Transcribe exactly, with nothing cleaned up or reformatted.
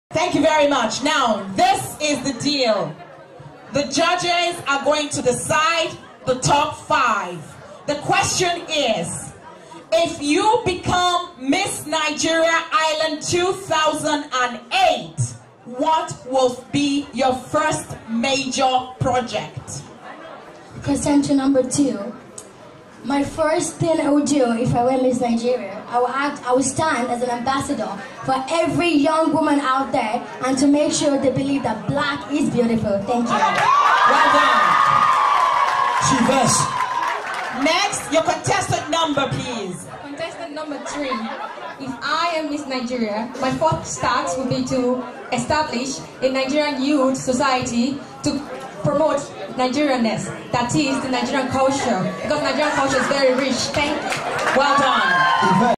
Thank you very much. Now, this is the deal. The judges are going to decide the top five. The question is, if you become Miss Nigeria Island two thousand eight, what will be your first major project? Question number two. My first thing I would do if I were Miss Nigeria, I will act, I will stand as an ambassador for every young woman out there and to make sure they believe that black is beautiful. Thank you. Well done. Chivas. Next, your contestant number, please. Contestant number three. If I am Miss Nigeria, my first task would be to establish a Nigerian youth society to promote Nigerianness, that is the Nigerian culture, because Nigerian culture is very rich. Thank you. Well done.